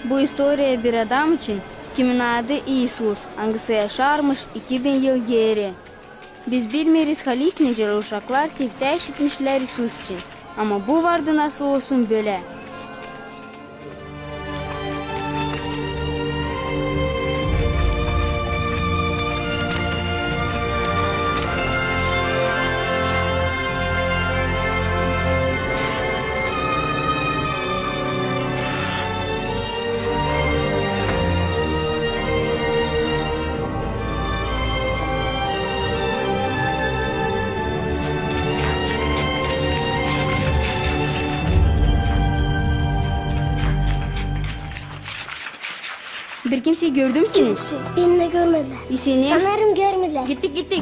Bu historia bir adam için, kimin adı İsus, hangisi yaşarmış 2000 yıl geri. Biz bilmeriz halis nece uşaklar sevte işitmişler İsus için. Ama bu vardı nasıl olsun böyle. Bir kimseyi gördüm seni. Kimse. Beni de görmediler. Seni? Sanırım görmediler. Gittik.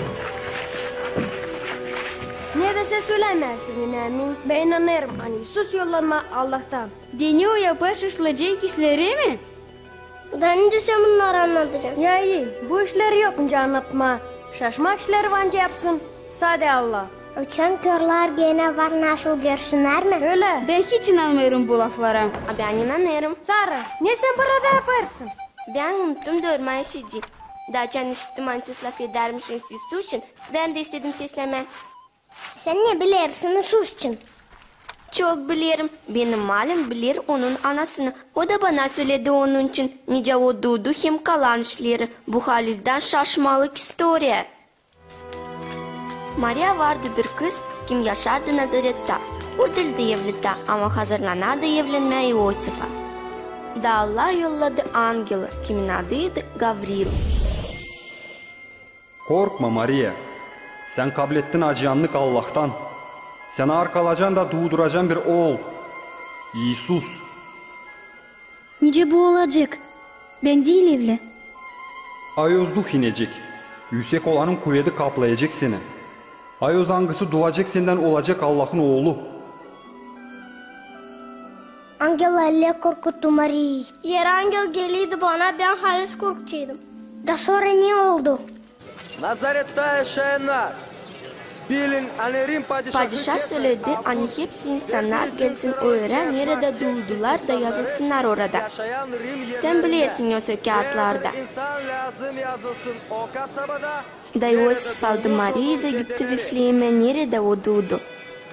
Ne dese söylemezsin inamin. Ben inanırım. Hani sus yollanma Allah'tan. Deniyor yapar şişlecek işleri mi? Ben önce sen bunları anlatacağım. Ya iyi. Bu işleri yokunca anlatma. Şaşmak işleri vanca yapsın. Sade Allah. Uçan körler gene var, nasıl görsünler mi? Öyle. Ben hiç inanmıyorum bu laflara. Ben inanırım. Sara, ne sen burada yaparsın? Ben unuttum durmayı şeyci. Daçan işittim hani siz laf edermişsiniz Yusuf için. Ben de istedim sesleme. Sen ne bilirsin sus için? Çok bilirim. Benim malum bilir onun anasını. O da bana söyledi onun için. Nice o duydu hem kalan işleri. Bu halizden şaşmalık historia. Maria vardı bir kız, kim yaşardı Nazaret'te. O dilde evlilikte ama hazırlanadı evlenmeye Yosif'a. Da Allah yolladı angeli, kimin adıydı Gavril. Korkma Maria. Sen kabul ettin acıyanlık Allah'tan. Sana arkalacan da doğduracan bir oğul. İsus. Nice bu olacak? Ben değil evli. Ayozluk inecek. Yüksek olanın kuvveti kaplayacak seni. Ayoz hangisi doğacak senden olacak Allah'ın oğlu. Angel elle korkuttu Maria'yı. Yer angel geliydi bana, ben halis korkçuydum. Da sonra ne oldu? Nazaret'te yaşayanlar. Bilin hani Rim Padişah söyledi, hani hepsi insanlar gelsin öğren nerede doğdular da yazılsınlar orada. Sen bilirsin o kağıtlarda. Da Yosif aldı Maria'yı da gitti Vifleye'me nerede o doğdu.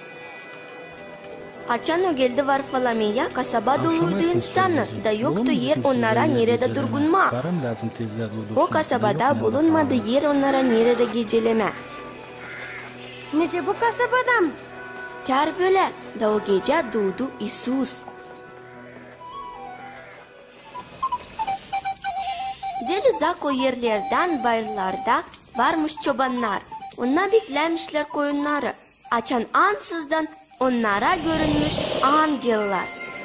Açan o geldi Varfalamiya kasaba doluydu insanı da yoktu yer onlara nerede durgunma. O kasabada bulunmadı yer onlara nerede geceleme. Nece bu kasabadan? Kar böyle da o gece doğdu İsus. Del uzak o yerlerden bayırlarda varmış çobanlar. Onlar beklemişler koyunları. Açan ansızdan onlara görünmüş angeller.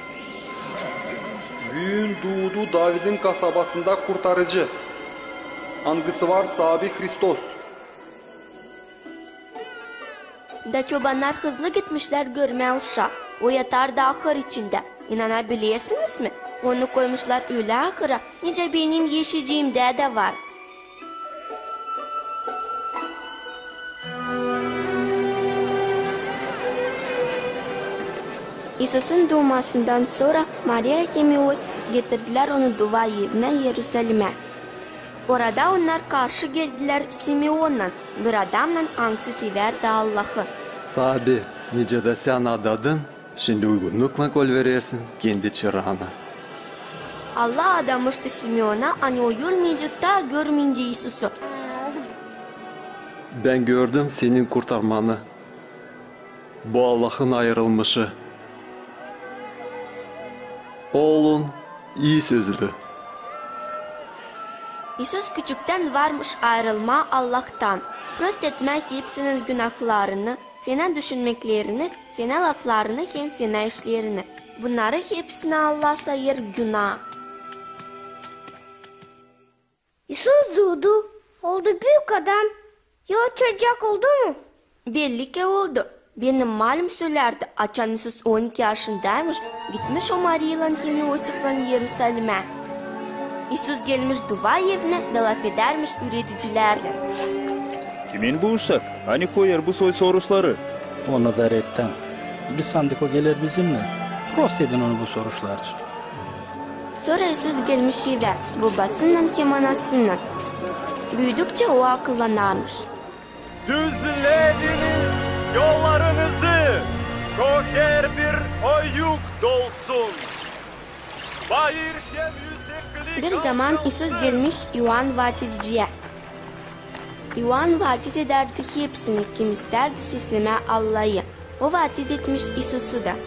Büyün doğdu David'in kasabasında kurtarıcı. Hangisi var Sabi Hristos. Da çobanlar hızlı gitmişler görmeye uşağı. O yatar da ahır içinde. İnanabilirsiniz mi? Onu koymuşlar öyle ahıra. Nice benim yeşiciğimde de var. İsus'un doğmasından sonra Maria ve Yosif getirdiler onu dua evine Yeruşalim'e. Orada onlar karşı geldiler Simeon'la, bir adamla hangisi severdi Allah'ı. Sabi, nice de sen adadın, şimdi uygunlukla kol verirsin kendi çırağına. Allah adamıştı Simeon'a, hani o yürümeyecek daha görmeyince İsus'u. Ben gördüm senin kurtarmanı. Bu Allah'ın ayrılmışı. Oğlun iyi sözlü. İsus küçükten varmış ayrılma Allah'tan. Prost etmek hepsinin günahlarını, fena düşünmeklerini, fena laflarını hem fena işlerini. Bunları hepsine Allah sayır günah. İsus doğdu. Oldu büyük adam. Ya çocuk oldu mu? Belli ki oldu. Benim malum söylerdi. Açan İsus 12 yaşındaymış. Gitmiş o Maria'yla kimi Yosif'la Yeruşalim'e. İsus gelmiş dua evine da laf edermiş üreticilerle. Kimin bu uşak? Hani koyar bu soy soruşları? O Nazaret'ten. Bir sandık o gelir bizimle. Prost edin onu bu soruşlar için. Sonra Isus gelmiş eve, babasından hem anasından. Büyüdükçe o akıllanarmış. Düzlediniz yollarınızı, koker bir oyuk dolsun. Bayır hem yükseklik... Bir zaman Isus gelmiş Ioan Vatizciye. Ioan vatiz ederdi hepsini, kim isterdi sisleme Allah'ı. O vatiz etmiş Isus'u da.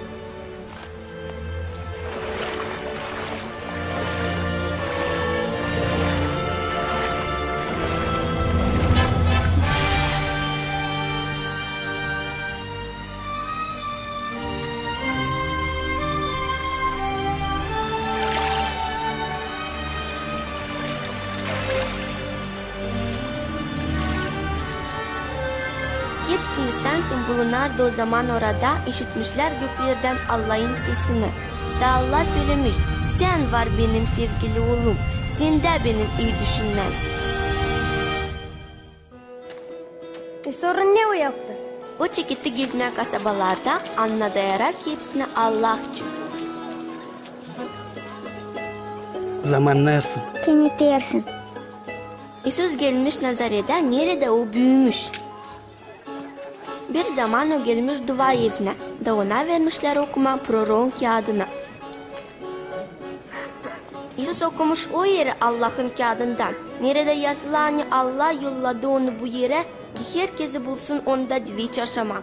Hepsi insan bulunardı o zaman orada, işitmişler göklerden Allah'ın sesini. Da Allah söylemiş, sen var benim sevgili oğlum, sen de benim iyi düşünmem. Sonra ne o yaptı? O çekitti gezmeye kasabalarda, anladayarak hepsini Allah için. Zamanlarsın. Kenetlersin. Isus gelmiş Nazaret'e, nerede o büyümüş. Bir zaman o gelmiş dua evine, da ona vermişler okuma proroğun kağıdını. Isus okumuş o yeri Allah'ın kağıdından. Nerede yazılanı Allah yolladı onu bu yere, ki herkesi bulsun onda dili çarşamak.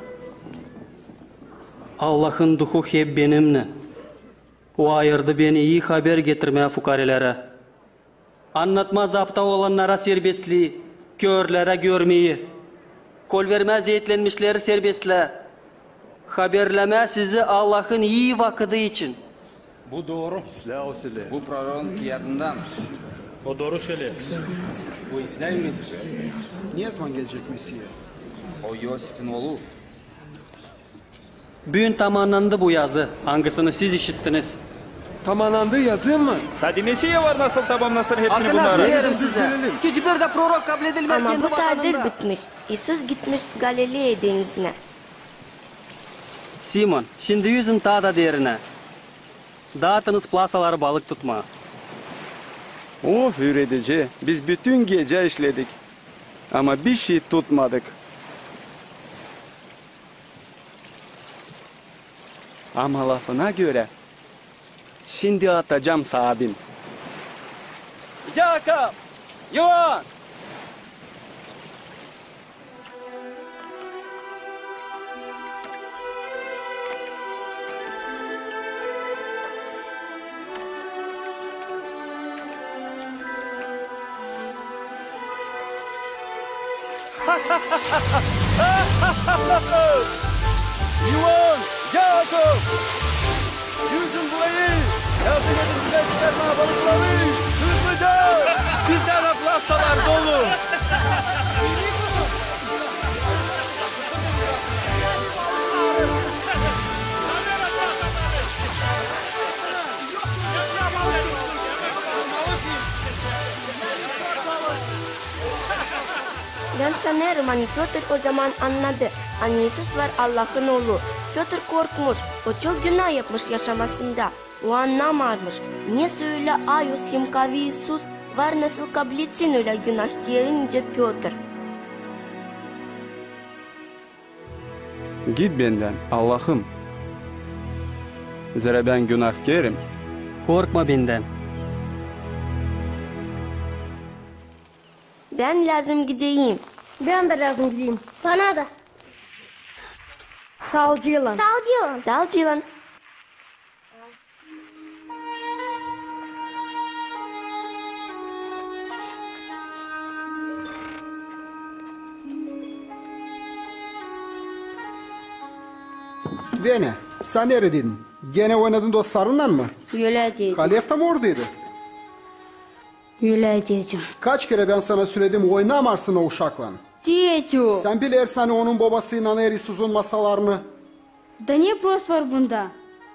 Allah'ın duhu hep benimle. O ayırdı beni iyi haber getirmeye fukarelere. Anlatma zapta olanlara serbestliği, körlere görmeyi. Kol vermez eğitlenmişleri serbestle. Haberleme sizi Allah'ın iyi vakıdı için. Bu doğru. Bu proroğun kıyadından. O doğru söylüyor. Bu İsrail üretici. Ne zaman gelecek Mesih? O Yosif'in oğlu. Bugün tamamlandı bu yazı. Hangisini siz işittiniz? Tamamlandı yazı mı? Sadi Mesih'e var nasıl tamamlasın hepsini bunları. Hakkını verim size. Hiçbir de prorok kabul edilmez. Ama bu tadir bitmiş. Isus gitmiş Galilea denizine. Simon, şimdi yüzün dağda derine. Dağıtınız plasaları balık tutma. Of üretici, biz bütün gece işledik. Ama bir şey tutmadık. Ama lafına göre şimdi atacağım sahibim. Yakup! Ioan! Ioan! Yakup! Yüzün burayı! Yardım edin bize çıkarma balıkları! Hızlıca! Bizden aplasalar dolu! Ben sanırım hani Peter o zaman anladı. Hani Isus var Allah'ın oğlu. Peter korkmuş. O çok günah yapmış yaşamasında. O anlamarmış. Niye söyle Ayos hem kavi Isus var nasıl kabul etsin öyle günah gelince Peter. Git benden Allah'ım. Zira ben günahkarım. Korkma benden. Ben lazım gideyim. Ben de lazım gideyim. Bana da. Sağ ol Ceylan. Sağ ol Ceylan. Sağ ol Ceylan. Vene, sen neredeydin? Gene oynadın dostlarınla mı? Yöləcəyəcəm. Kalef tam oradaydı. Yöləcəyəcəm. Kaç kere ben sana söyledim oynamarsın o uşakla. Deyəcəm. Sen bilirsen onun babasıyla Erisuz'un masalarını. Da niyə prost var bunda?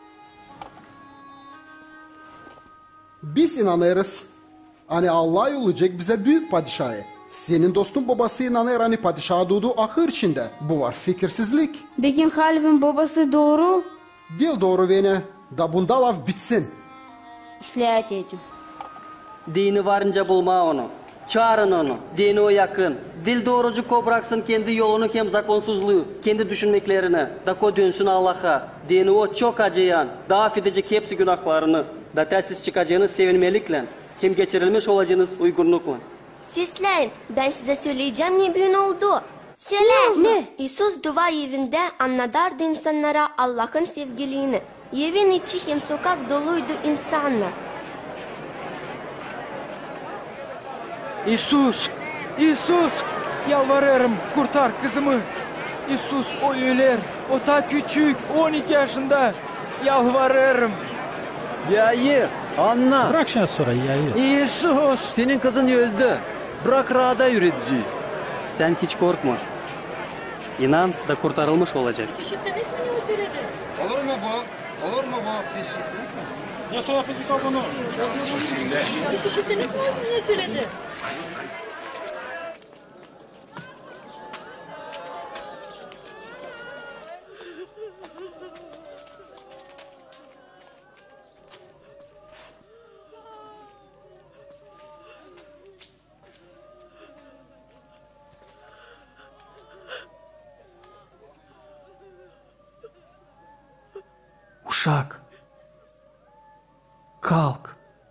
Biz inanırız. Hani Allah yollayacak bize büyük padişahı. Senin dostun babası inanır hani padişah doğdu ahır içinde. Bu var fikirsizlik. Bekim Halif'in babası doğru. Dil doğru Vene. Da bunda laf bitsin. İslayat edin. Dini varınca bulma onu. Çağırın onu. Dini o yakın. Dil doğrucu ko bıraksın kendi yolunu hem zakonsuzluğu, kendi düşünmeklerini. Da ko dönsün Allah'a. Dini o çok acıyan. Daha edecek hepsi günahlarını. Da telsiz çıkacağınız sevinmelikle. Hem geçirilmiş olacağınız uygunlukla. Sesleyin. Ben size söyleyeceğim ne büyün oldu. Söyle. Ne? İsus dua evinde anladardı insanlara Allah'ın sevgiliğini. Evin içi hem sokak doluydu insanlar. İsus! İsus! Yalvarırım kurtar kızımı. İsus o öler. O ta küçük 12 yaşında. Yalvarırım. Yair, Anna. Bırak şunu sonra Yair. İsus! Senin kızın öldü. Bırak Ra'da yürütücü. Sen hiç korkma. İnan da kurtarılmış olacak. Siz işittiniz mi ne o söyledi? Olur mu bu? Olur mu bu? Siz işittiniz mi? Nasıl yapacak bunu? Siz işittiniz mi o ne söyledi? Uşak. Kalk.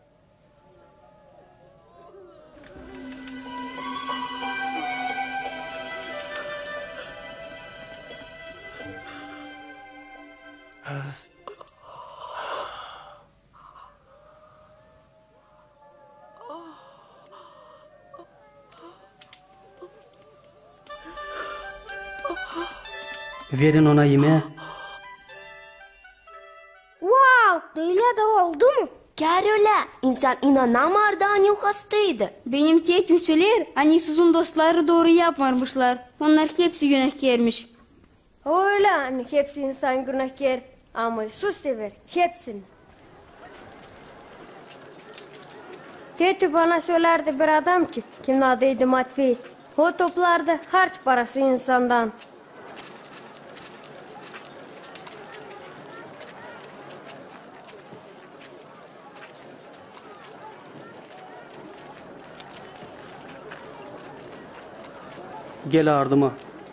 Verin ona yemeği. Böyle de oldu mu? Keröyle, insan inanamardı hani o hastaydı. Benim tekim söyler, hani sizin dostları doğru yapmamışlar. Onlar hepsi günahkarmış. Öyle hani hepsi insan günahkar ama İsus sever hepsini. Teti bana söylerdi bir adam ki, kimin adıydı Matvey. O toplardı harç parası insandan. Gel ardıma.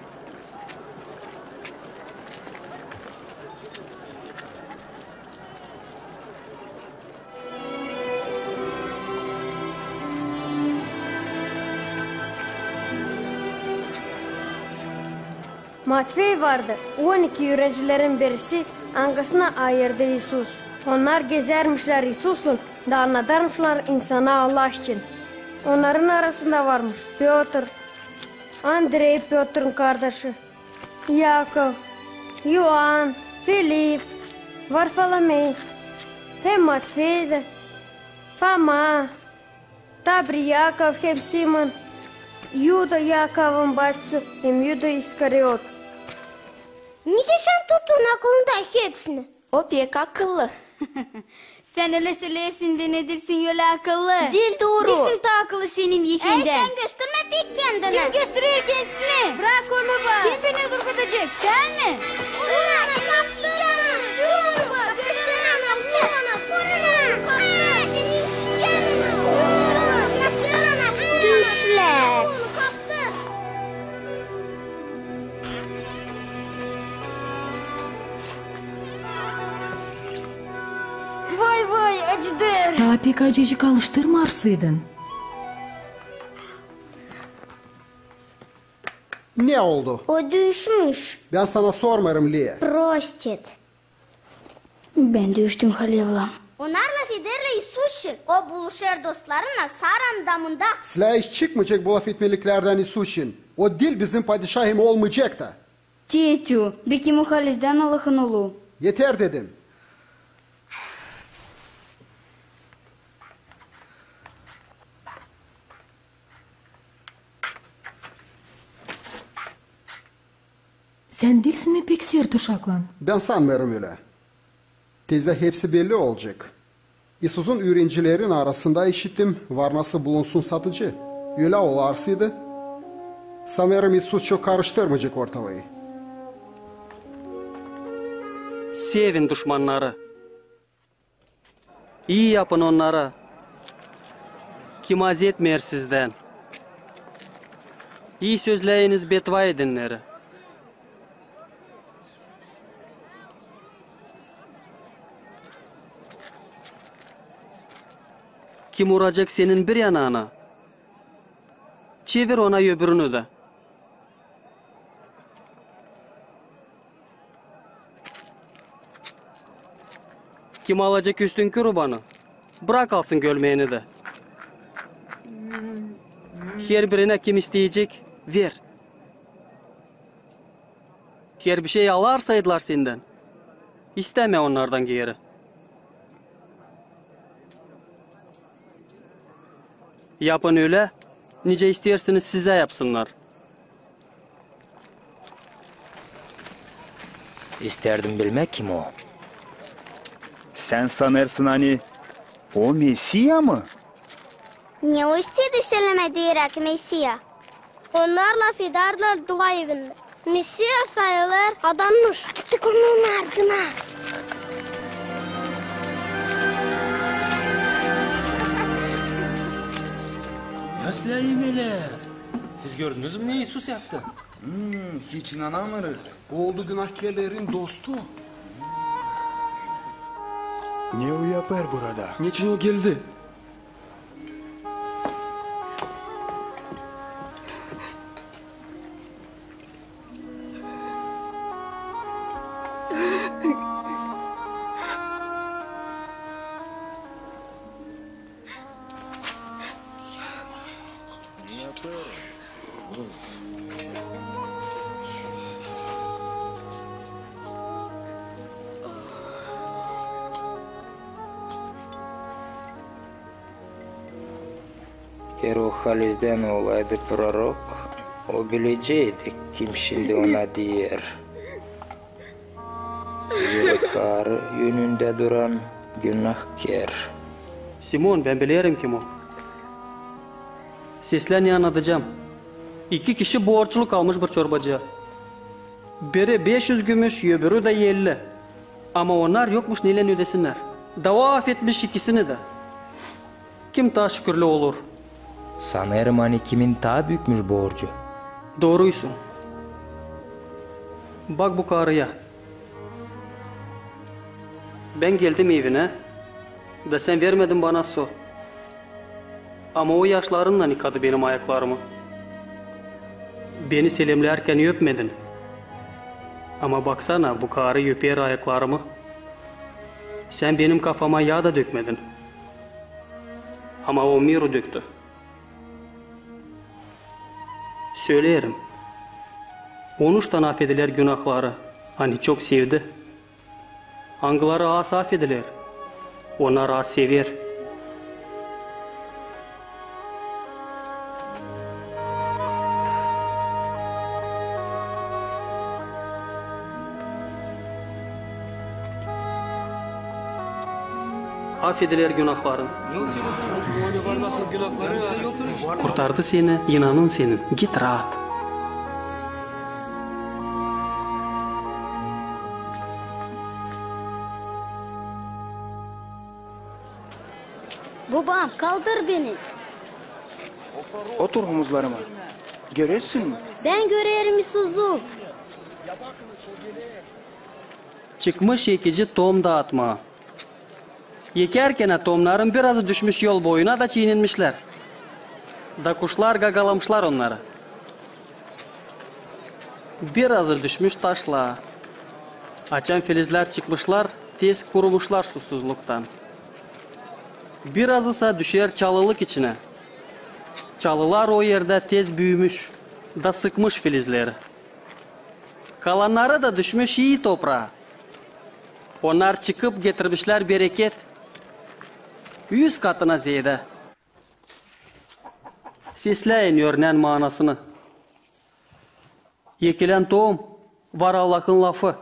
Matvey vardı. 12 öğrencilerin birisi angasına ayırdı İsus. Onlar gezermişler İsus'la da anlatarmışlar insana Allah için. Onların arasında varmış Piotr, Andrei Piotr'un kardeşi, Yakov, Ioan, Filip, Varfolomei, hem Matvey'di, Fama, tabi Yakov hem Simon, Yuda Yakov'un bacısı hem Yuda İskariot. Niçin sen tuttun aklında hepsini? O pek akıllı. Sen öyle söylersin de nedirsin öyle akıllı? Dil doğru. Dilsin ta akıllı senin yeşinden. Sen gösterme bir kendine. Kim gösterir kendisini? Bırak onu bak. Kim beni durgatacak? Sen mi? Ulan kaptır ana. Dur bak. Göster ana. Vur ana. Vur ana. Kaptır. Senin sikerine. Vur. Göster ana. Düşler. Kaptır. Vay vay acıdı. Daha pek acıcık alıştırmarsıydın. Ne oldu? O düşmüş. Ben sana sormarım Lia. Простит. Ben düştüm Halevla. Onlarla Feder'le İsus'un. O buluşur dostlarına Saran damında. Silah hiç çıkmayacak bu laf etmeliklerden İsus'un. O dil bizim padişahım olmayacak da. Tetyu, beki muhalizden Allah'ın oğlu. Yeter dedim. Sen değilsin mi pek sert uşaklan? Ben sanmıyorum öyle. Tezde hepsi belli olacak. İsus'un öğrencilerin arasında işittim var nasıl bulunsun satıcı. Öyle olarsıydı. Sanırım İsus çok karıştırmayacak ortalığı. Sevin düşmanları. İyi yapın onlara. Kim etmeyer sizden. İyi sözleyiniz betva edinleri. Kim vuracak senin bir yanağına? Çevir ona öbürünü de. Kim alacak üstünkü rubanı? Bırak alsın gölmeyeni de. Her birine kim isteyecek? Ver. Her bir şey alarsaydılar senden. İsteme onlardan geri. Yapın öyle, nice istersiniz size yapsınlar. İsterdim bilmek kim o? Sen sanırsın hani o Mesih mı? Ne o istedi söyleme diyerek Mesih? Onlar laf ederler dua evinde. Mesih sayılır adanmış. Gittik onun ardına. Yaşlayayımlar. Siz gördünüz mü ne İsus yaptı? Hiç inanamıyoruz. Oldu günahkarların dostu. Ne o yapar burada? Niçin o geldi? Eğer o Halis'den olaydı prorok, o bileceğiydi kim şimdi ona diyer. Yürek yönünde duran günahkar. Simon, ben bilirim kim o. Seslerini anlatacağım. 2 kişi borçluk almış bir çorbacıya. Biri 500 gümüş, öbürü de 50. Ama onlar yokmuş neyle ödesinler. Dava affetmiş ikisini de. Kim daha şükürlü olur? Sanırım hani kimin daha büyükmüş borcu? Doğruysun. Bak bu karıya. Ben geldim evine. Da sen vermedin bana su. Ama o yaşlarınla yıkadı benim ayaklarımı. Beni selamlarken öpmedin. Ama baksana bu karı öper ayaklarımı. Sen benim kafama yağ da dökmedin. Ama o miru döktü. Söylerim. 13 tane affediler günahları. Hani çok sevdi. Hangileri az affediler? Onlar az sever. Affediler günahların. Kurtardı seni, inanın senin. Git rahat. Babam kaldır beni. Otur omuzlarıma. Görürsün mü? Ben görerim İsus'u. Çıkmış ekici tohum dağıtma. Yekerken tohumların birazı düşmüş yol boyuna da çiğnenmişler. Da kuşlar gagalamışlar onları. Birazı düşmüş taşla. Açan filizler çıkmışlar, tez kurumuşlar susuzluktan. Birazısa düşer çalılık içine. Çalılar o yerde tez büyümüş, da sıkmış filizleri. Kalanları da düşmüş iyi toprağa. Onlar çıkıp getirmişler bereket. 100 katına ziyade. Sesleyin örnen manasını. Yekilen tohum var Allah'ın lafı.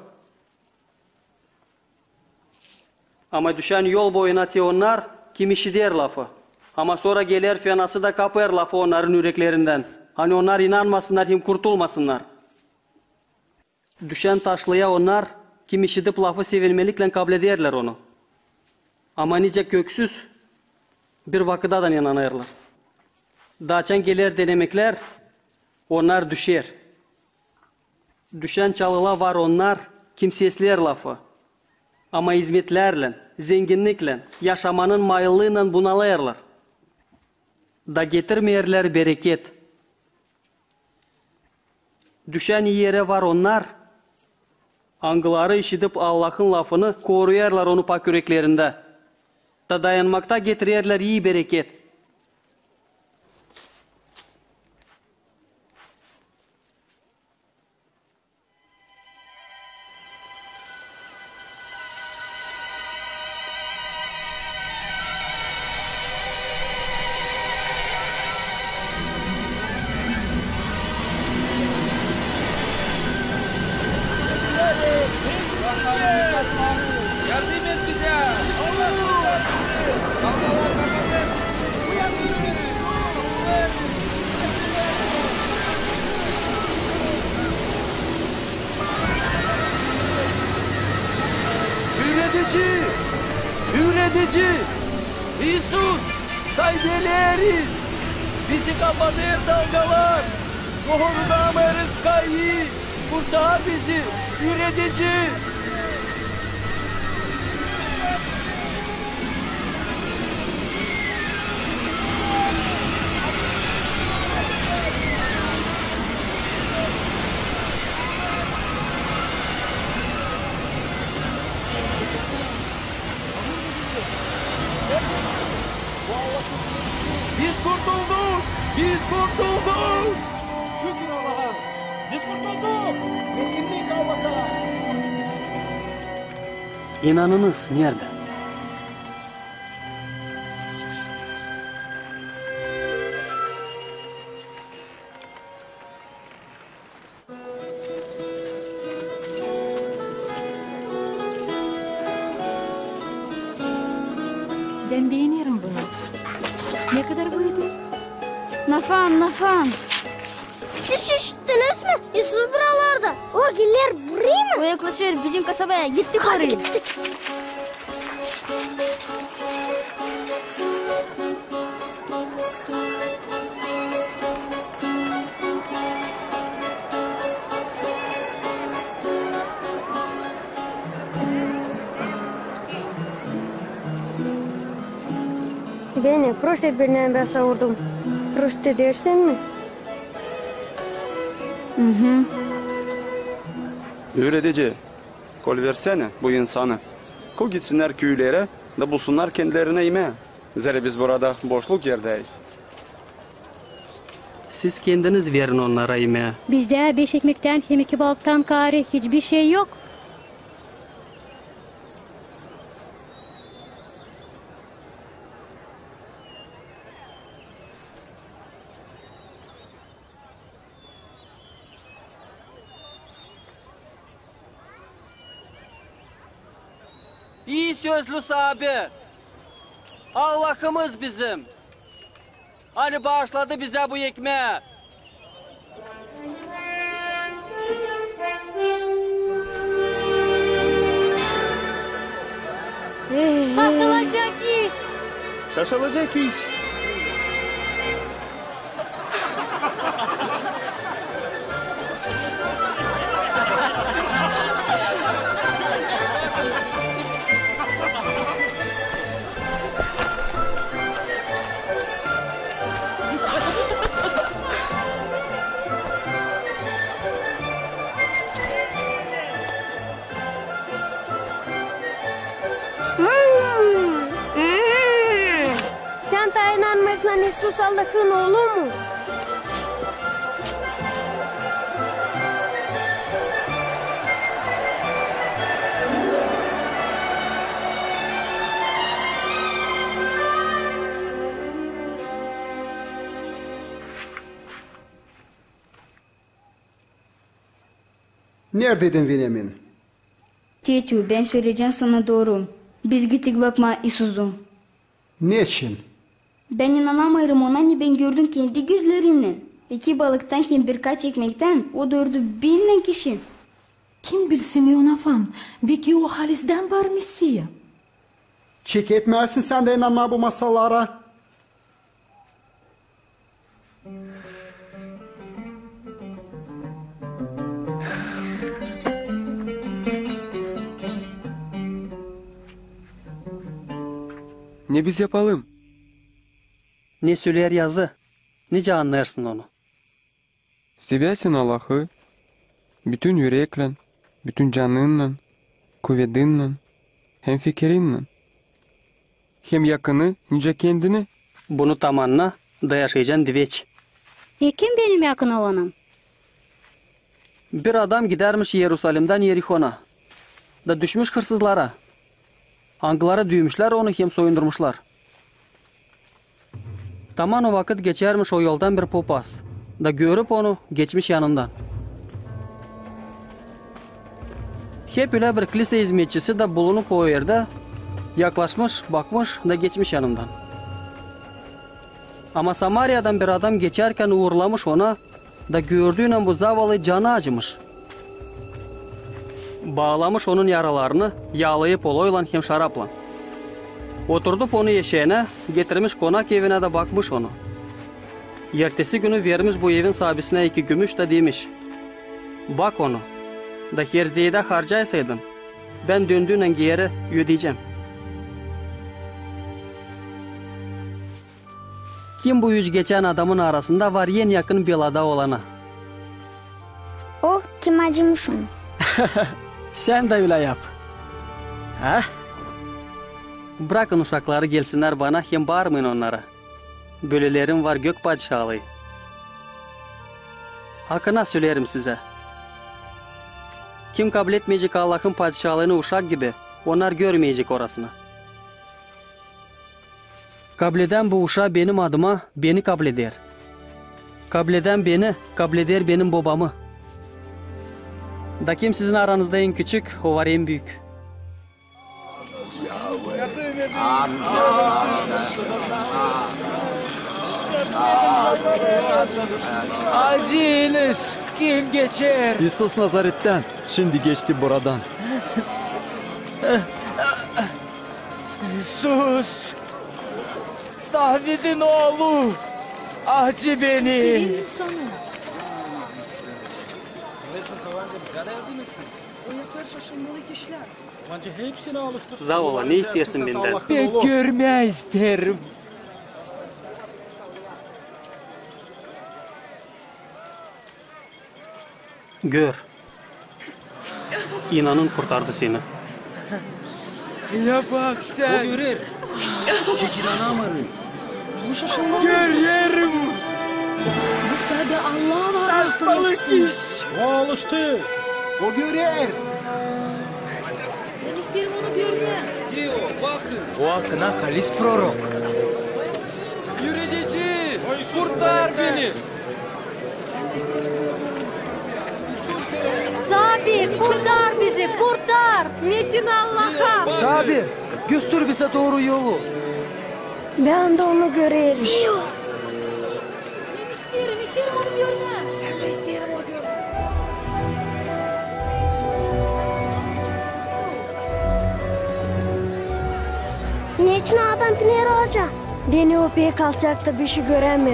Ama düşen yol boyuna onlar kim işi der lafı. Ama sonra gelir fenası da kapar lafı onların yüreklerinden. Hani onlar inanmasınlar, kim kurtulmasınlar. Düşen taşlıya onlar kim işidip lafı sevilmelikle kabul ederler onu. Ama nice köksüz bir vakıdadan inanırlar. Daçan gelir denemekler, onlar düşer. Düşen çalıla var onlar, kimsesizler lafı. Ama hizmetlerle, zenginlikle, yaşamanın mayıllığıyla bunalayırlar. Da getirmeyerler bereket. Düşen yere var onlar, angıları işitip Allah'ın lafını koruyarlar onu pak yüreklerinde. Da dayanmakta getirirler iyi bereket. Yardım et bize. Dalgalar kapadı. Üretici! Üretici! İsus! Kaydeleri! Bizi kapatır dalgalar! Korunamayız kayı! Kurtar bizi! Üretici! Biz kurtulduk! Biz kurtulduk! Şükür Allah'a. Biz kurtulduk. Yetimlik Allah'a. İnanınız nerede? Ben beğenirim bunu. Ne kadar buydu? Nafan. Siz şişittiniz mi? İsus buralarda. O gelir buraya mı? O yaklaşır bizim kasabaya. Gittik Hadi oraya. gittik. Beni proste birine ben savurdum. Proste dersin mi? Üretici! Kol versene bu insanı. Ko gitsinler köylere da bulsunlar kendilerine yemeği. Zira biz burada boşluk yerdeyiz. Siz kendiniz verin onlara yemeği. Bizde 5 ekmekten hem 2 balıktan gari hiçbir şey yok. İyi sözlü sahibi. Allah'ımız bizim. Hani bağışladı bize bu ekmeği. Şaşılacak iş. Şaşılacak iş. Sen de inanmıyorsan İsus Allah'ın oğlu mu? Neredeydin Venyamin? Tiyatü, ben söyleyeceğim sana doğru. Biz gittik bakma İsus'um. Niçin? Ben inanamıyorum ona, ben gördüm kendi gözlerimle. 2 balıktan hem birkaç ekmekten o doyurdu 1000 kişi. Kim bilsin Yonafan? Belki o Halis'den var Mesih. Çek etmersin sen de inanma bu masallara. Ne biz yapalım? Ne söyler yazı? Nece anlarsın onu? Seversin Allah'ı. Bütün yürekle, bütün canınla, kuvvetinle, hem fikrinle. Hem yakını, nice kendini. Bunu tam anla, da yaşayacaksın diveç. Kim benim yakın olanım? Bir adam gidermiş Yerusalim'den Yerihon'a. Da düşmüş hırsızlara. Angılara düğmüşler onu hem soyundurmuşlar. Taman o vakit geçermiş o yoldan bir popaz. Da görüp onu geçmiş yanından. Hep öyle bir kilise hizmetçisi de bulunup o yerde yaklaşmış, bakmış da geçmiş yanından. Ama Samarya'dan bir adam geçerken uğurlamış ona da gördüğüyle bu zavallı canı acımış. Bağlamış onun yaralarını, yağlayıp oloyla hem şarapla. Oturdup onu yeşeğine, getirmiş konak evine de bakmış onu. Ertesi günü vermiş bu evin sahibisine 2 gümüş de demiş. Bak onu, da herzeyde harcaysaydın, ben döndüğüne geri ödeyeceğim. Kim bu yüz geçen adamın arasında var en yakın belada olana? O kim acımış onu? Sen de öyle yap. Ha? Bırakın uşakları gelsinler bana, hem bağırmayın onlara. Bölelerim var gök padişahlığı. Hakkına söylerim size. Kim kabul etmeyecek Allah'ın padişahlığını uşak gibi, onlar görmeyecek orasını. Kabul eden bu uşağı benim adıma, beni kabul eder. Kabul eden beni, kabul eder benim babamı. Da kim sizin aranızda en küçük, o var en büyük. Acınız kim geçer? İsus Nazaret'ten, şimdi geçti buradan. İsus, David'in oğlu, acı beni. Senin sana. O yaklar şaşırmalı kişiler. Bence hepsini alıştır. Zavala, ne istersin benden? Ben görmeyi isterim. Gör. İnanın kurtardı seni. Ya bak sen. O görür. Hiç inanamıyorum. Bu şaşırmalı. Görüyorum. Bu sadece Allah'a var. Şaşmalık iş. O alıştı. O görer. Ben isterim onu görmeye. Diyor bakın. O hakkında halis prorok. Yürüyeci, kurtar beni. Sabir, kurtar bizi, kurtar. Metin Allah'a. Sabir, göster bize doğru yolu. Ben de onu görerim. Diyor. Ben isterim onu görmeye. Ben de isterim onu görmeye. Niçin adam Pinero Hoca? Deni o pek alçakta bir şey göremir.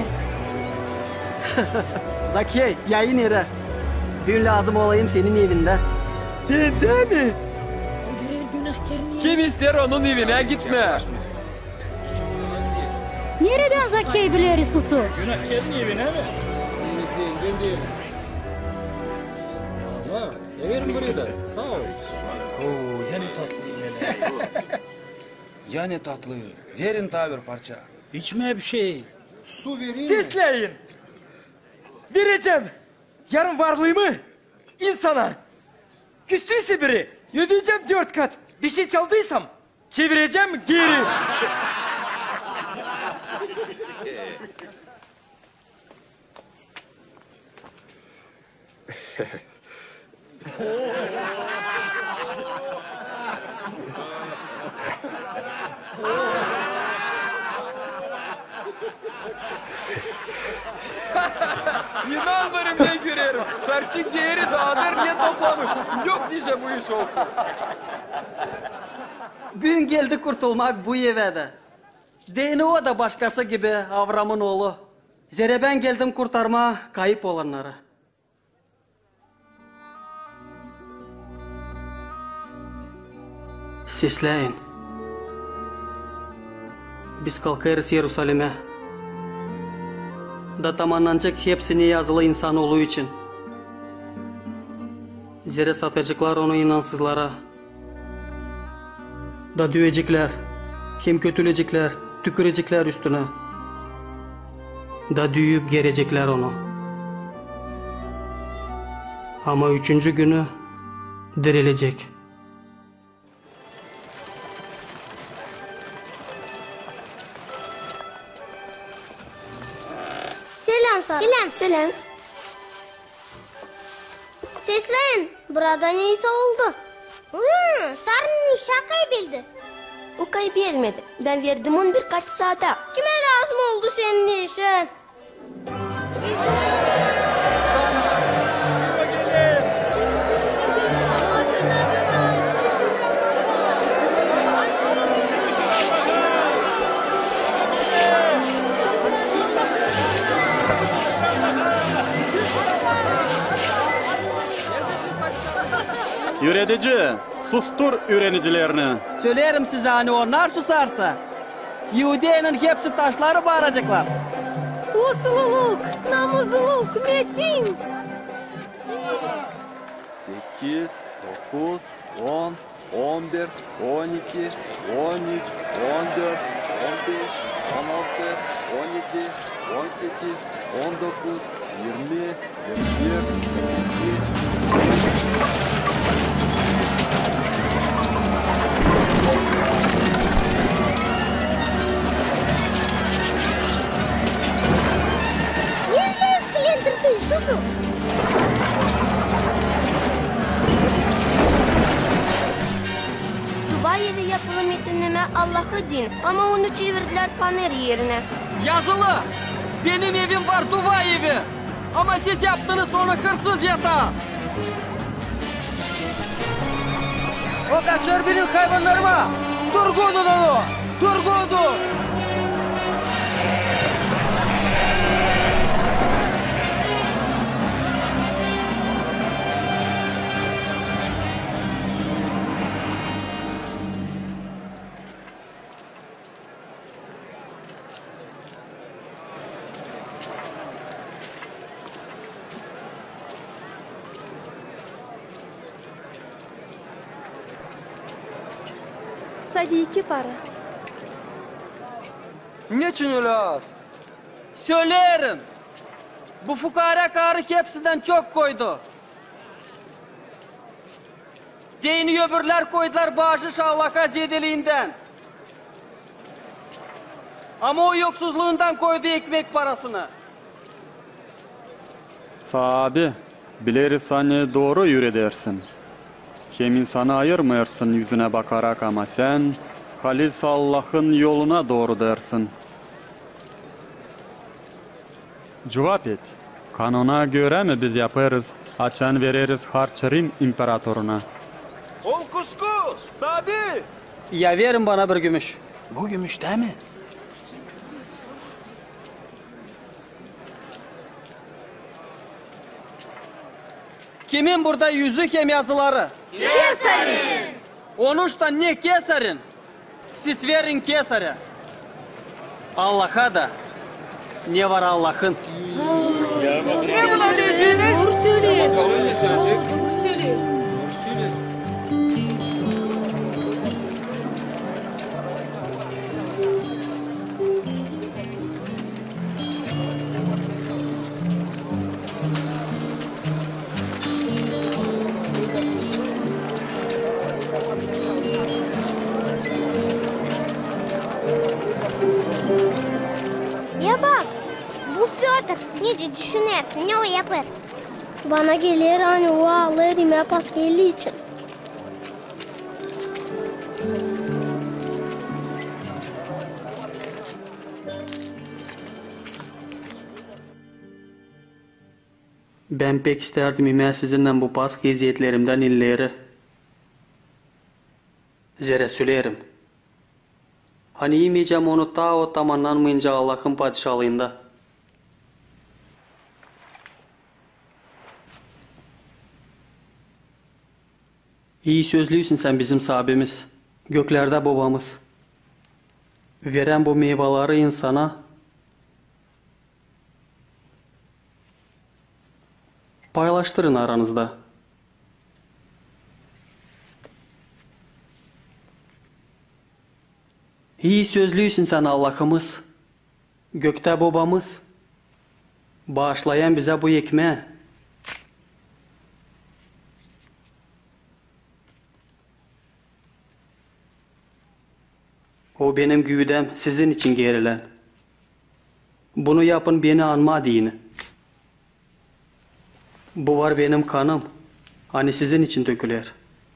Zakey, yayın yere. Gün lazım olayım senin evinde. Benden mi? O görer günahkarını. Kim ister onun evine gitme. Nereden Zakey bilir İsus'u? Günahkarın evine mi? Allah, verin burayı da. Sağ ol. Oo, yani tatlı iğneler. Yani tatlı. Verin daha bir parça. İçme bir şey. Su vereyim. Sesleyin. Vereceğim. Yarın varlığımı insana. Küstüyse biri. Ödeyeceğim 4 kat. Bir şey çaldıysam çevireceğim geri. İnanmıyorum ne görerim. Karçık geri dağdır ne toplamış. Yok diyeceğim bu iş olsun. Gün geldi kurtulmak bu evde. Deyini o da başkası gibi Avram'ın oğlu. Zere ben geldim kurtarma kayıp olanları. Sesleyin. Biz kalkarız Yerusalim'e. Da tamamlanacak hepsini yazılı insanoğlu için. Zere satacaklar onu inansızlara. Da dövecekler, hem kötülecekler, tükürecekler üstüne. Da düyüp gerecekler onu. Ama 3. günü dirilecek. Selam Sara. Selam. Selam. Sesleyin. Burada neyse oldu. Sarı'nın işe kaybildi. O kaybelmedi. Ben verdim onu birkaç saate. Kime lazım oldu senin işin? Yüretici, sustur öğrenicilerini. Söylerim size hani onlar susarsa. Yahudiye'nin hepsi taşları bağıracaklar. Usululuk, namuzuluk, metin. 8, 9, 10, 11, 12, 13, 14, 15, 16, 17, 18, 19, 20, 21, 22. Niye yendirdin Yusuf'u? Dubai'de yapılan metinleme Allah'ı din ama onu çevirdiler Paner yerine. Yazılı. Benim evim var Duva evi. Ama siz yaptınız onu hırsız yatağı. O kaçıyor benim hayvanlarıma. Durgudu onu. Durgudu. Sadiki para. Niçin öyle az? Söylerim. Bu fukara karı hepsinden çok koydu. Dini öbürler koydular bağışış Allah'a zedeliğinden. Ama o yoksuzluğundan koydu ekmek parasını. Sahabi, bileriz hani doğru yürüdersin. Hem insanı ayırmıyorsun yüzüne bakarak ama sen halis Allah'ın yoluna doğru dersin. Cevap et. Kanuna göre mi biz yaparız? Açan veririz harç Rim imparatoruna. Ol kuşku, Sabi. Ya verin bana bir gümüş. Bu gümüş değil mi? Kimin burada yüzü hem yazıları? Keserin. Onuşta ne keserin? Siz verin kesere. Allah'a da ne var Allah'ın? Ne buna diyeceğiniz? Doğru söylüyor. Bakalım ne söyleyecek? Doğru söylüyor. Ya bak, bu Piotr ne düşünüyorsun, ne o yapar? Bana gelir hani o ağlar Rim'e pas geldiği için. Ben pek isterdim ime sizinle bu pas geziyetlerimden illeri. Zere söylerim. Hani yemeyeceğim onu ta o tamamlanmayınca Allah'ın padişahlığında. İyi sözlüysün sen bizim sahibimiz. Göklerde babamız. Veren bu meyveleri insana paylaştırın aranızda. İyi sözlüysün sen Allah'ımız. Gökte babamız. Bağışlayan bize bu ekmeği. O benim güdem sizin için gerilen. Bunu yapın beni anma dini. Bu var benim kanım. Hani sizin için döküler.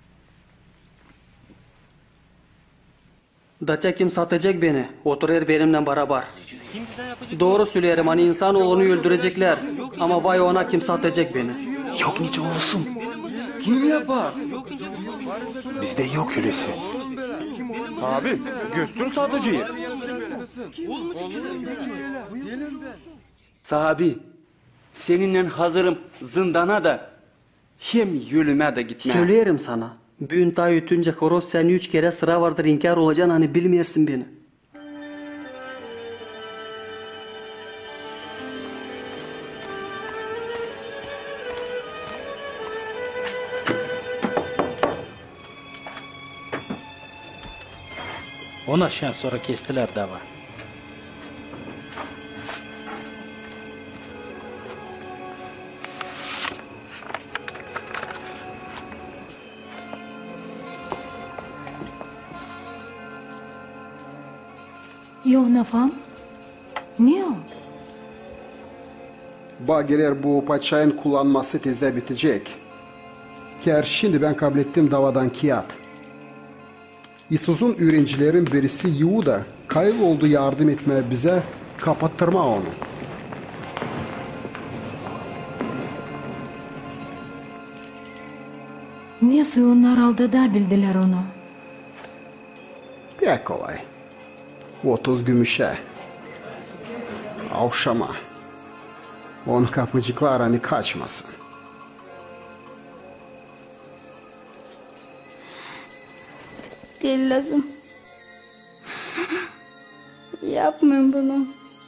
Daça kim satacak beni? Oturur benimle beraber. Doğru söylerim hani insanoğlunu öldürecekler. Ama vay ona kim satacak beni? Yok nice olsun. Kim yapar? Bizde yok öylesi. Abi, göstür satıcıyı. Sahabi, seninle hazırım zindana da hem yölüme de gitme. Söylerim sana. Bugün ta ötünce horoz sen 3 kere sıra vardır inkar olacaksın hani bilmeyersin beni. On aşağı sonra kestiler dava. Yok nafam. Ne o? Bageler bu paçayın kullanması tezde bitecek. Ker şimdi ben kabul ettim davadan kiyat. İsus'un öğrencilerin birisi Yuda kayboldu yardım etmeye bize kapattırma onu. Neyse onlar aldada bildiler onu. Pek kolay. 30 gümüşe. Avşama. On kapıcıklar hani kaçmasın. Değil lazım. Yapmayın bunu.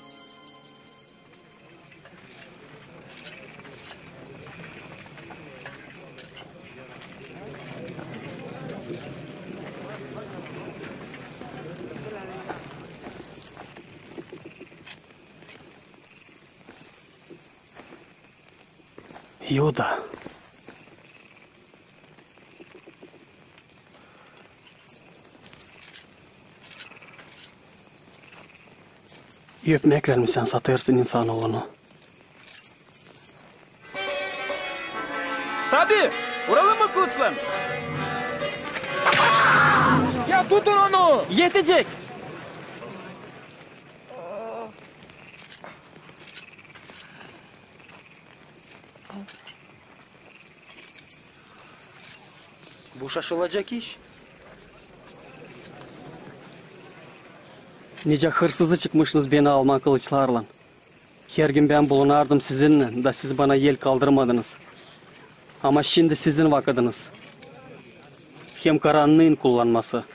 Yuda. Öpmekle mi sen satırsın insanoğlunu? Sabi, vuralım mı kılıçla? Ya tutun onu! Yetecek! Bu şaşılacak iş. Nice hırsızı çıkmışsınız beni alman kılıçlarla. Her gün ben bulunardım sizinle da siz bana yel kaldırmadınız. Ama şimdi sizin vakadınız. Hem karanlığın kullanması.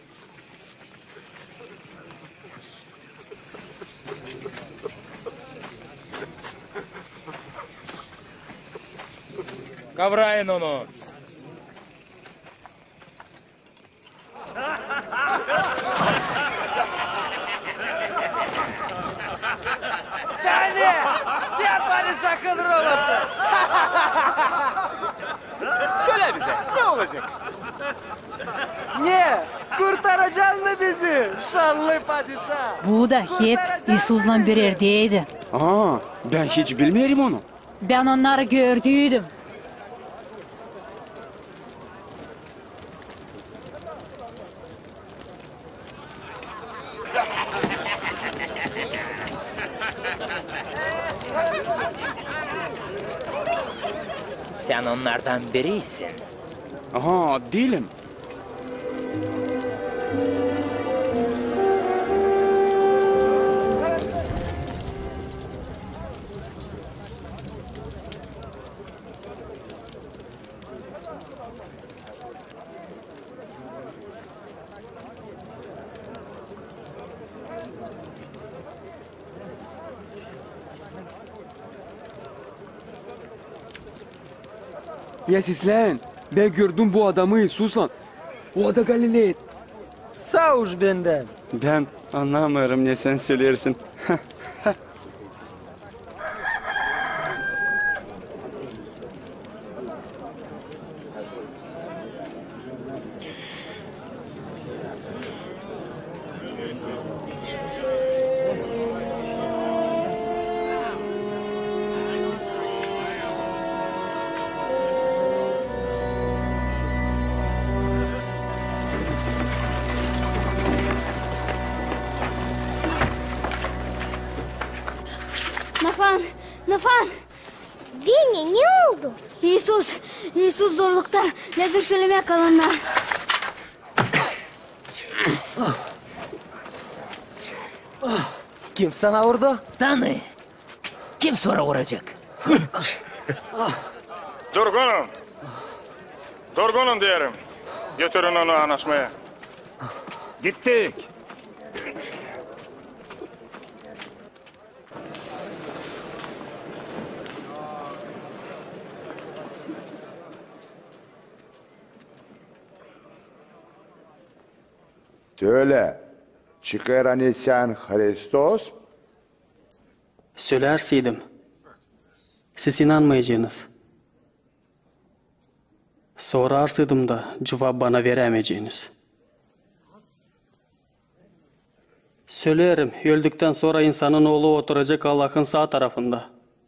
Kavrayın onu. Tane! Diğer padişah kadar olmasın. Söyle bize, ne olacak? Ne? Kurtaracaksın mı bizi? Şanlı padişah. Bu da hep İsus'la bir yerdeydi. Aa, ben hiç bilmiyorum onu. Ben onları gördüydüm. Sen onlardan birisin. Aha, değilim. Ya sizlen, ben gördüm bu adamı Susan. O da Galileit. Sağ ol benden. Ben anlamıyorum ne sen söylersin. Nafan! Vinny, ne oldu? İsus zorlukta. Lazım söylemeye kalanlar. Kim sana vurdu? Tanı. Kim sonra vuracak? Durgunum diyelim. Götürün onu anlaşmaya. Gittik. Söyle, çıkaran sen Hristos? Söylerseydim, siz inanmayacaksınız. Sorarsaydım da cevap bana veremeyeceğiniz. Söylerim, öldükten sonra insanın oğlu oturacak Allah'ın sağ tarafında.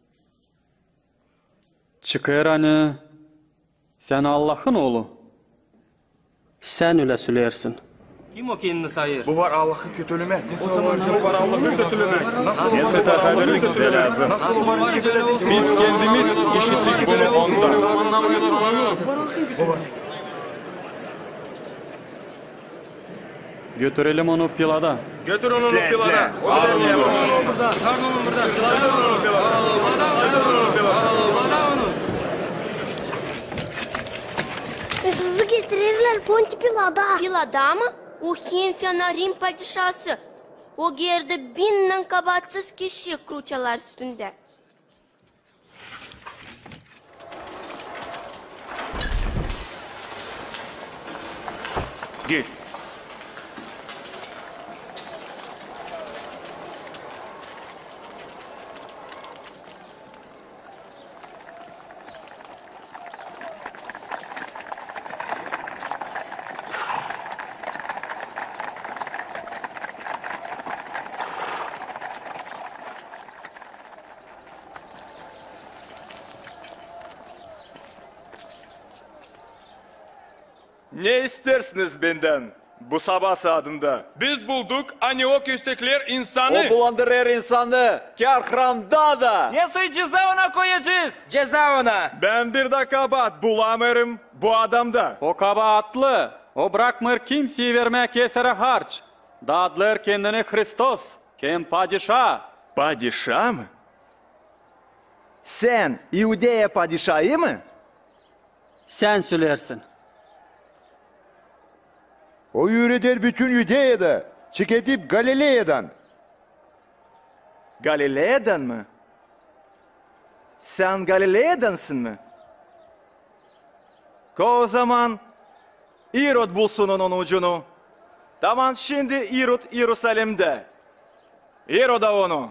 Çıkar hani, sen Allah'ın oğlu. Sen öyle söylersin. Kim o kendini sayır? Bu var Allah'ı kötülüme. Bu var Allah'ı kötülüme. Nasıl haberlik bize lazım? Biz kendimiz işittik bunu ondan. Götürelim onu Pilat'a. Götür onu Pilat'a. Isus'u getirirler Ponti Pilat'a. Pilat'a mı? O hem fena Rim padişahı. O yerde binden kabahatsiz kişi kruçalar üstünde. Git. Ne istersiniz benden bu sabah saatinde? Biz bulduk hani o köstekler insanı. O bulandırır insanı. Kâr da. Nasıl ceza ona koyacağız? Ceza ona. Ben bir de kabahat bulamıyorum bu adamda. O kabahatlı. O bırakmır kimseyi vermek kesere harç. Dadlar kendini Hristos. Kim padişah. Padişah mı? Sen İudeya padişahı mı? Sen söylersin. O yürüder bütün Yudea'da, çıkıp Galilea'dan. Galilea'dan mı? Sen Galilea'dansın mı? O zaman İrod bulsun onun ucunu. Tamam şimdi İrod Yerusalim'de. İrod'a onu.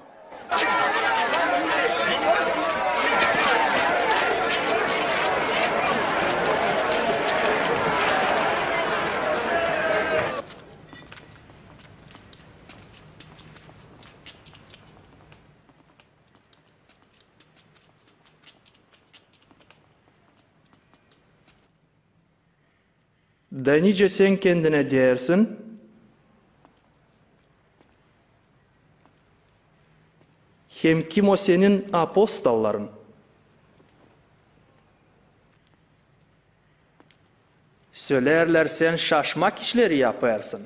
Da nice sen kendine dersin? Hem kim o senin apostolların? Söylerler sen şaşmak işleri yaparsın.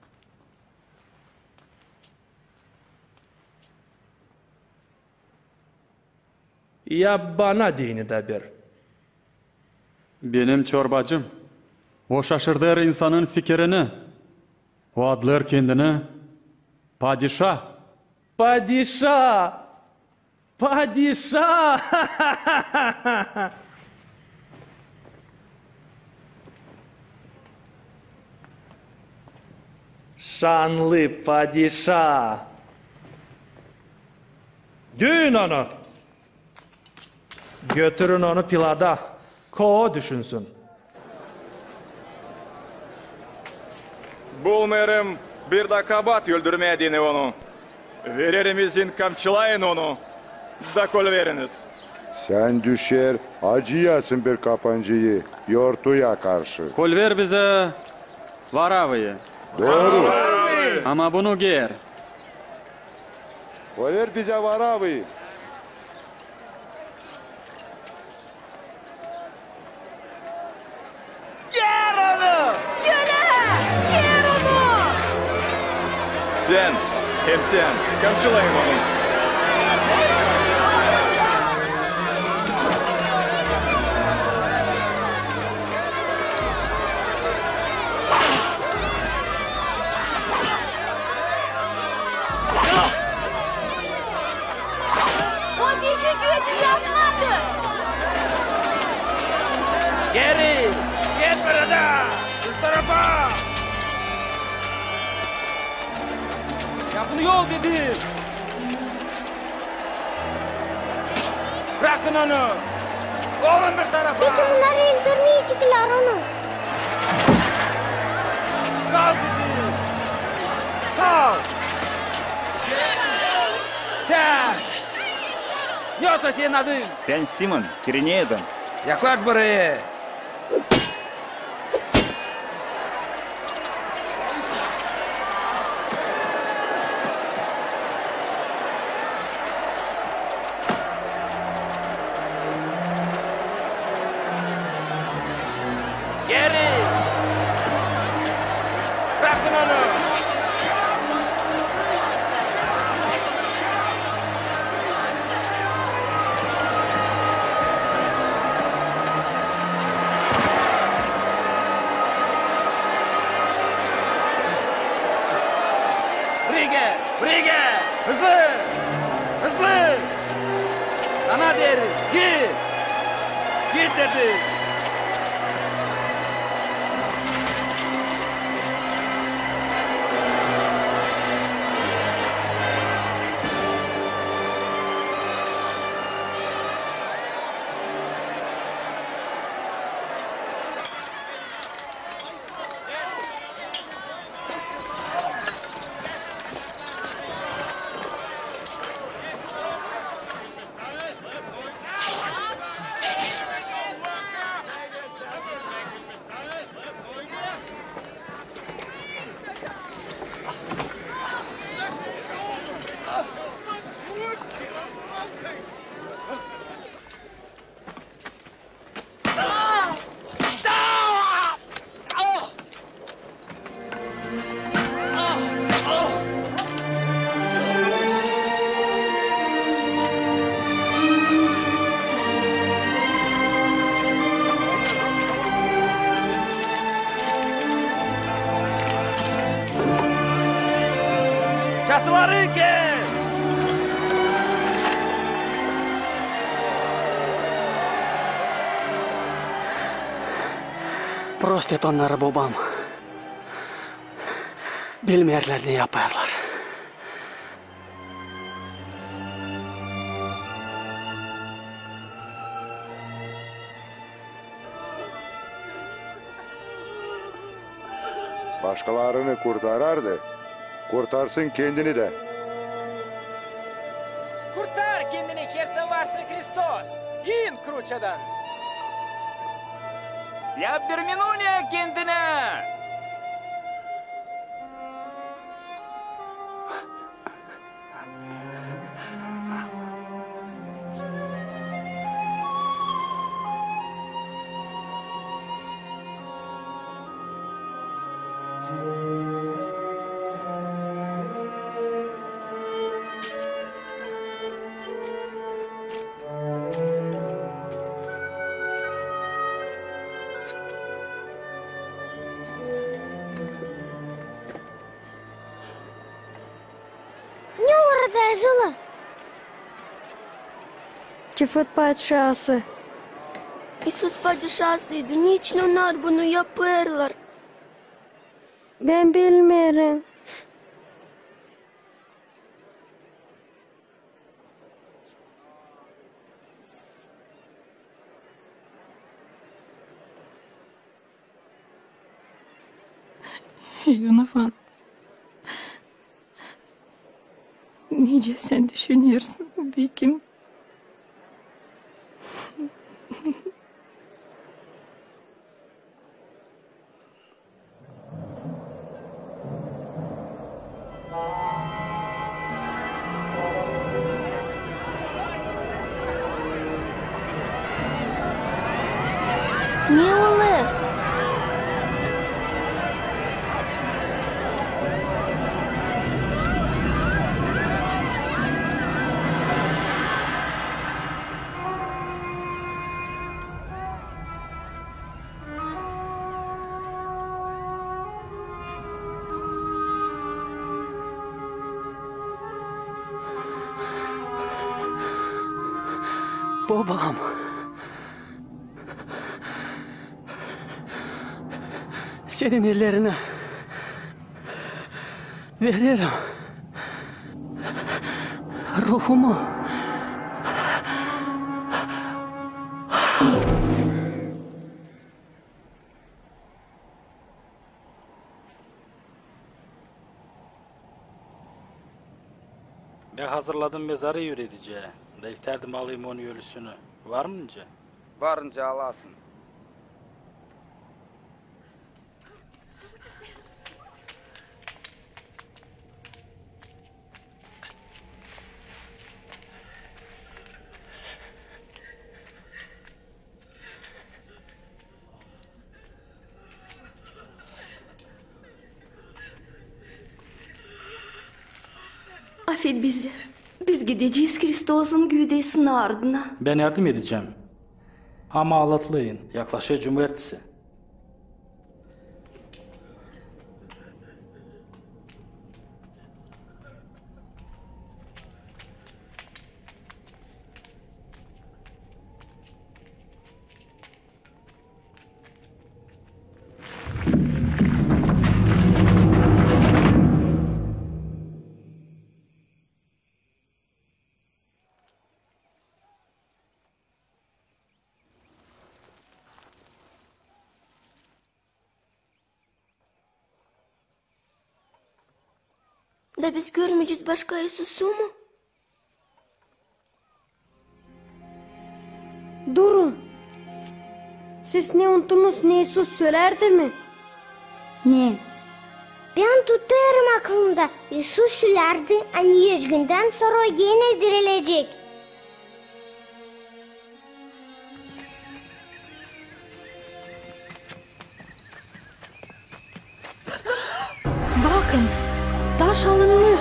Ya bana dini de bir. Benim çorbacım. O şaşırdır insanın fikrini. O adlar kendini padişah. Padişah! Padişah! Şanlı padişah. Düğün onu. Götürün onu pilada. Ko düşünsün. Bulmayarım bir de kabat öldürmediğini onu. Veririm izin kamçılayın onu. Da kol veriniz. Sen düşer acıyasın bir kapancıyı yortuya karşı. Kol ver bize varavıyı. Doğru. Ama bunu giyer. Kol ver bize varavıyı. Ger onu! Ger onu! Sen, hem sen, kamçılayın onu. O bir şey kötü yapmadı. Geri! Gel burada! Bu tarafa! Yapın yol dedim! Bırakın onu! Oğlum bir tarafa! Peki bunları öldürmeyecekler onu. Kal dedim! Kal! Sen! Ne olsa senin adın? Ben Simon, Kirine'den. Yaklaş buraya! Geri! Bırakın onu! Brige! Hızlı! Hızlı! Sana derim, git! Git dedim! Katlarike! Prostet onları babam. Bilmeyerler ne yaparlar. Başkalarını kurtarardı. Kurtarsın kendini de. Kurtar kendini kersen varsa Kristos. İn kruçadan. Yaptırmayın onu kendine. Yazılı. Tifut padişahı. İsus padişahıydı. Niçin onlar bunu yaparlar? Ben bilmiyorum. Yunufan. Nice sen düşünüyorsun Bekim? Ne olur? Babam. Senin ellerine veririm ruhumu. Ben hazırladım mezarı yürüteceği. Da isterdim alayım onun ölüsünü. Var mı ince? Varınca alasın. Affet bizi. Biz gideceğiz Kristos'un güdesinin ardına. Ben yardım edeceğim. Ama ağlatlayın. Yaklaşıyor cumartesi. Da biz görmeyeceğiz başka Yesus'u mu? Durun. Siz ne unuttunuz, ne Yesus söylerdi mi? Ne? Ben tutuyorum aklımda. Yesus söylerdi, hani 100 günden sonra yine dirilecek. Bakın, taş alınmış.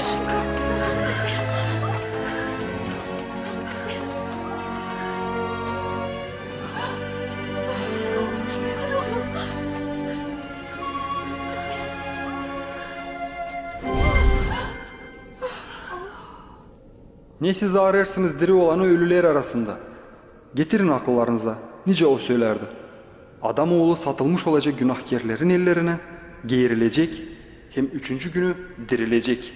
Ne siz ararsınız diri olanı ölüler arasında? Getirin akıllarınıza. Nice o söylerdi. Adamoğlu satılmış olacak günahkarların ellerine, geğirilecek, hem 3. günü dirilecek.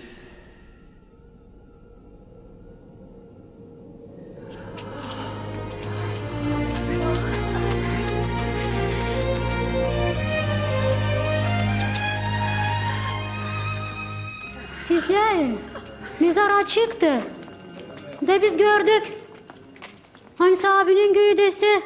Sesleyin. Mezar açıktı. Da biz gördük. Hani abinin güydesi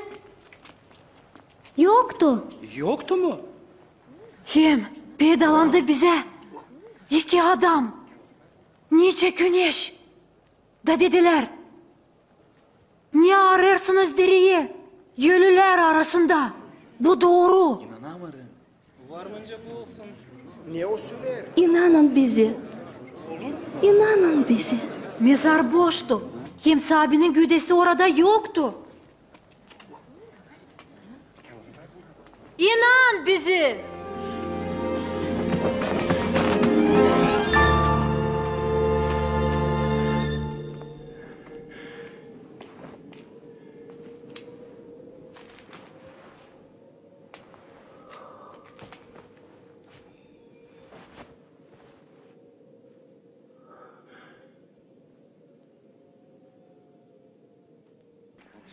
yoktu. Yoktu mu? Hem pedalandı bize. 2 adam. Nice güneş. Da dediler. Niye ararsınız diriyi? Ölüler arasında. Bu doğru. Varmınca bu olsun. Ne o söyler? İnanın bize. İnanın bize. Mezar boştu. Hem abinin güdesi orada yoktu. İnan bizi.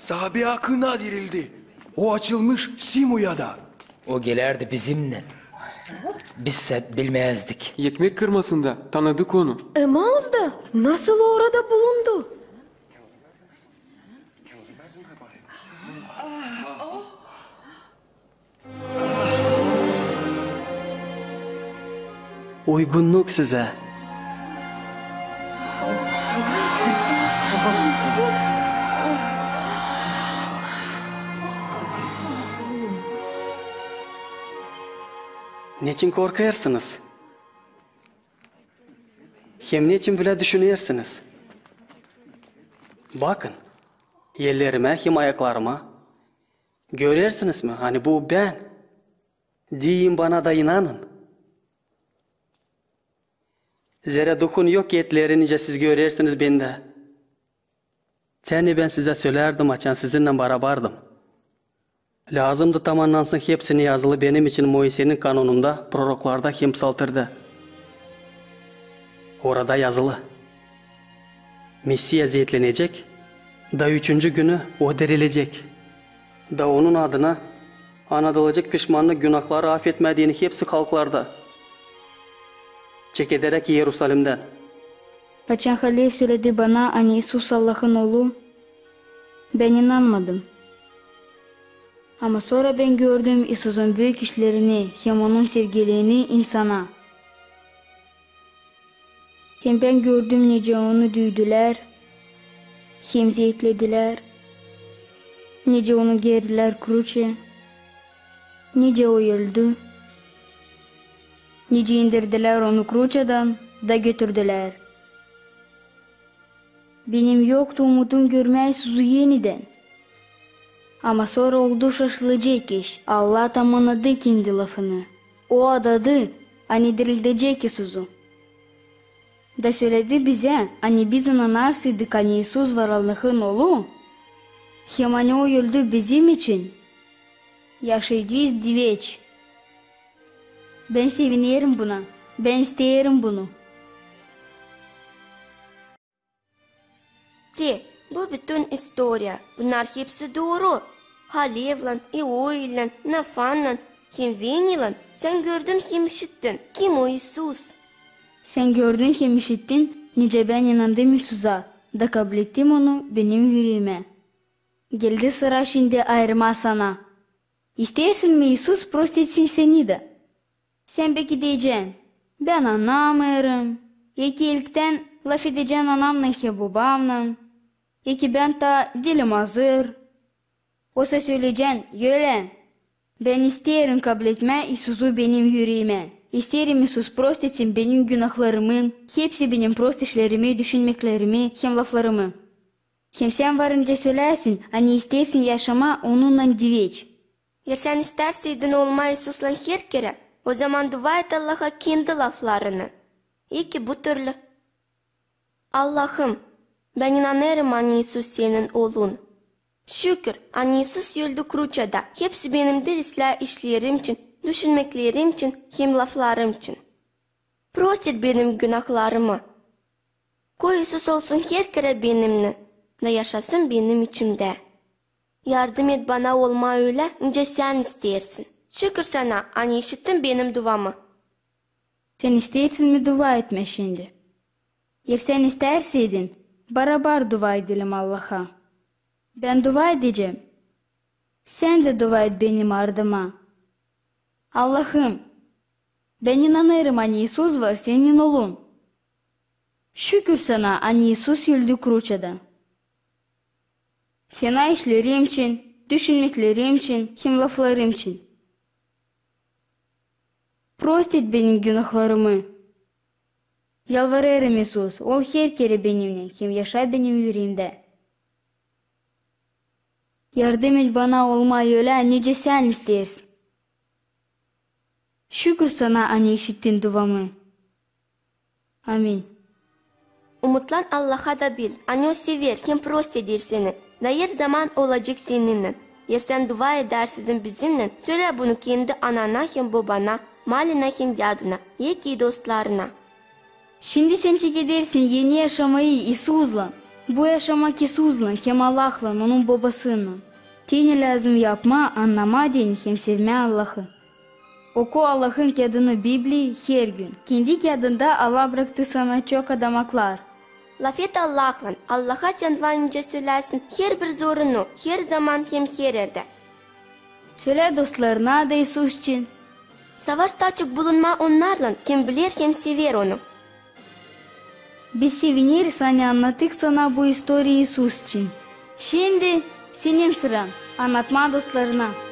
Sahabe akına dirildi. O açılmış Simu'ya da. O gelerdi bizimle. Bizse bilmezdik. Ekmek kırmasında tanıdık onu. Emaus da nasıl orada bulundu? Uygunluk size. Niçin korkarsınız? Hem niçin bile düşünürsünüz? Bakın, ellerime hem ayaklarıma. Görürsünüz mü? Hani bu ben. Deyin bana da inanın. Zerre dokun yok etlerince siz görürsünüz bende. Seni ben size söylerdim açan sizinle beraberdim. Lazımdı tamamlansın hepsini yazılı benim için Moise'nin kanununda, proroklarda hem saltırdı. Orada yazılı. Mesih eziyetlenecek, da 3. günü o dirilecek. Da onun adına anadılacak pişmanlık günahları affetmediğini hepsi halklarda. Çek ederek Yerusalim'den. Açan Halil söyledi bana hani İsus Allah'ın oğlu. Ben inanmadım. Ama sonra ben gördüm İsus'un büyük işlerini, hem onun sevgiliğini insana. Hem ben gördüm nice onu düydüler, hem zeyitlediler, nice onu gerdiler kruçe, nice o öldü, nice indirdiler onu kruçadan da götürdüler. Benim yoktu umudum görmeye Suzu yeniden. Ama sonra oldu şaşılacak iş. Allah tamamladı kendi lafını. O adadı, hani dirilecek İsus'u. Da söyledi bize, hani biz inanarsaydık hani İsus var Allah'ın oğlu. Hem hani o öldü bizim için. Yaşayacağız diveç. Ben sevinirim buna. Ben isterim bunu. Bu bütün istorya. Bunlar hepsi doğru. Halevlan, İoylan, Nafanlan, hem Venilan. Sen gördün hem işittin. Kim o İsus? Sen gördün hem işittin. Nice ben inandım İsus'a. Da kabul ettim onu benim yüreğime. Geldi sıra şimdi ayrıma sana. İstersin mi İsus prost etsin seni de? Sen belki diyeceksin. Ben anlamıyorum. İki ilkten laf edeceksin anamla ya babamla. İki ben ta dilim hazır. Oysa söyleyeceksin, öyle. Ben isterim kabul etme İsus'u benim yüreğime. İsterim İsus prost etsin benim günahlarımı, hepsi benim prost işlerimi, düşünmeklerimi, hem laflarımı. Hem sen varınca söylersin, hani istersin yaşama onunla diveç. Eğer sen isterseydin olma İsus'la her kere, o zaman dua et Allah'a kendi laflarını. İyi ki bu türlü. Allah'ım, ben inanırım hani İsus senin oğlun. Şükür, hani İsus öldü kruçada. Hepsi benim derisler işlerim için, düşünmeklerim için, hem laflarım için. Prost et benim günahlarımı. Koy İsus olsun her kere benimle, da yaşasın benim içimde. Yardım et bana olma öyle, nice sen istersin. Şükür sana, hani işittin benim duamı. Sen istersin mi dua etme şimdi? Eğer sen isterseydin, beraber dua edelim Allah'a. Ben dua edeceğim. Sen de dua et benim ardıma. Allah'ım, ben inanırım hani İsus var senin oğlun. Şükür sana hani İsus öldü kruçada. Fena işlerim için, düşünmeklerim için, hem laflarım için. Prost et benim günahlarımı. Yalvarırım İsus, ol her kere benimle, hem yaşa benim yüreğimde. Yardım et bana olmayı öyle nice sen istersin. Şükür sana hani işittin duamı. Amin. Umutlan Allah'a da bil, hani o sever, hem prost eder seni. Da her zaman olacak seninle. Eğer sen dua edersin bizimle, söyle bunu kendi anana hem babana, malına hem caduna, iyi ki dostlarına. Şimdi sen çek edersin yeni yaşamayı İsus'la. Bu yaşamak Isus'la hem Allah'la onun babasıyla. Teni lazım yapma, anlama deni hem sevme Allah'ı. Oku Allah'ın adını Bibli'yi her gün. Kendi adında Allah bıraktı sana çok adamaklar. Laf et Allah'la. Allah'a sen vayınca söylersin her bir zorunu, her zaman hem her yerde. Söyle dostlarına da Isus için. Savaşta açık bulunma onlarla, kim bilir hem sever onu. Biz seviniriz hani anlattık sana bu istoriyi Isus için. Şimdi senin sıran anlatma dostlarına.